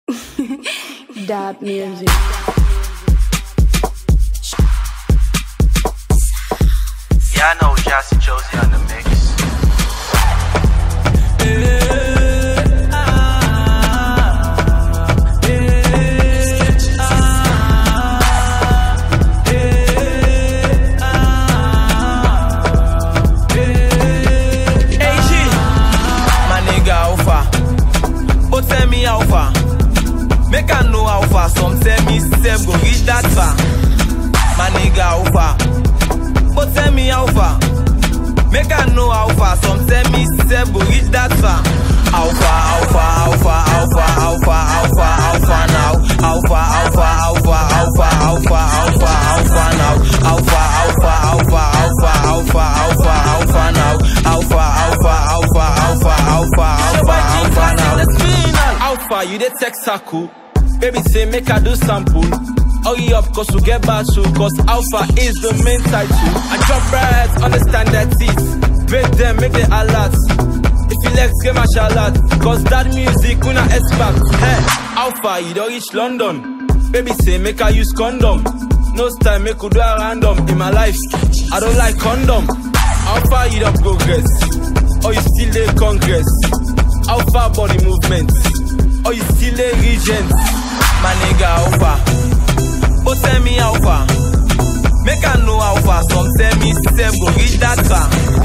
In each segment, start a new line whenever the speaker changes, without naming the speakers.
Dab music.
Yeah, I know Jassy Josie on the mix. How far? Make I know how far. Some tell me Seb go reach that far. My nigga, how far? But tell me how far? Make I know how far. Some tell me Seb go reach that far. How far? How far? How far? How far? How far? How far? How far now? How far? How far? How far? How far? How far? How far? How far now? How far? How far? How far? How far? How far? How far? How far now? How far? How far? How far? How far? How far? How far? How far now? How far you dey text circle? Baby say make I do sample. Hurry up cause we get battle. Cause Alpha is the main title. I drop right, understand that it. Break them, make the alert. If you legs get my shalat. Cause that music we not expect. Hey, Alpha you don't reach London. Baby say make I use condom. No style make we do a random. In my life, I don't like condom. Alpha you don't progress. Or you still in Congress. Alpha body movement. Or you still a regent. My nigga, how far? But tell me how far? Make I know how far. Some tell me Seb go reach that far.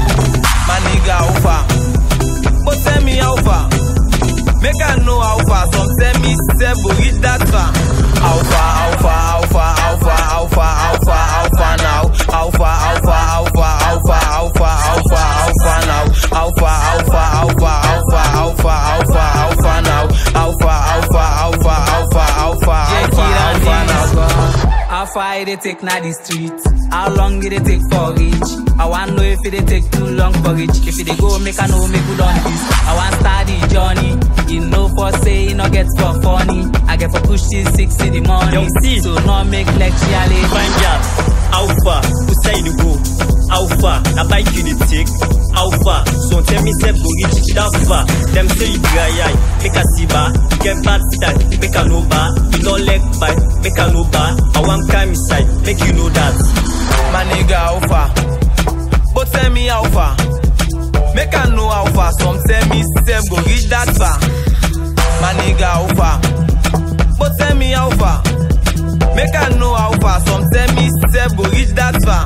My nigga, how far? But tell me how far? Make I know how far. Some tell me Seb go reach that far. How far? How far? How far? How far? How far? How far? How far now? How far? How far? How far? How far? How far? How far? How far now? How far? How far? How far? How far? How far? How far? How far now? How far? How far? How far? How far? How far? How far? How far now?
How far did it take now the street? How long did it take for reach? I want know if it take too long for reach. If it go, make I know, make good on this. I want start the journey. You know for say, you know get for funny. I get for push till 6 in the morning. So no make lecture late.
Find out how far, who say you go? How far, na bike you dey take? How far, so tell me Seb go reach that far. Them say you dry eye, make a see bar. You get bad style, make a no bar. You no leg bite, make a no bar. I want climb inside, make you know that.
My nigga, how far? But tell me how far? Make I know how far. Some tell me Seb go reach that far. My nigga, how far? But tell me how far? Make I know how far. Some tell me Seb go reach that far.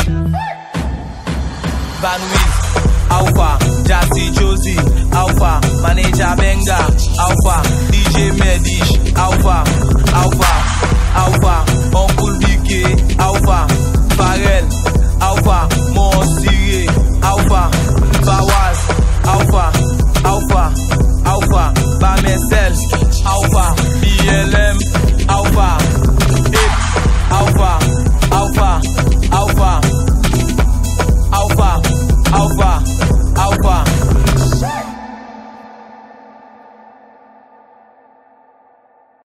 Van Wiz, how far? Jassy Josie, how far? Manager Benga, how far? DJ Medi.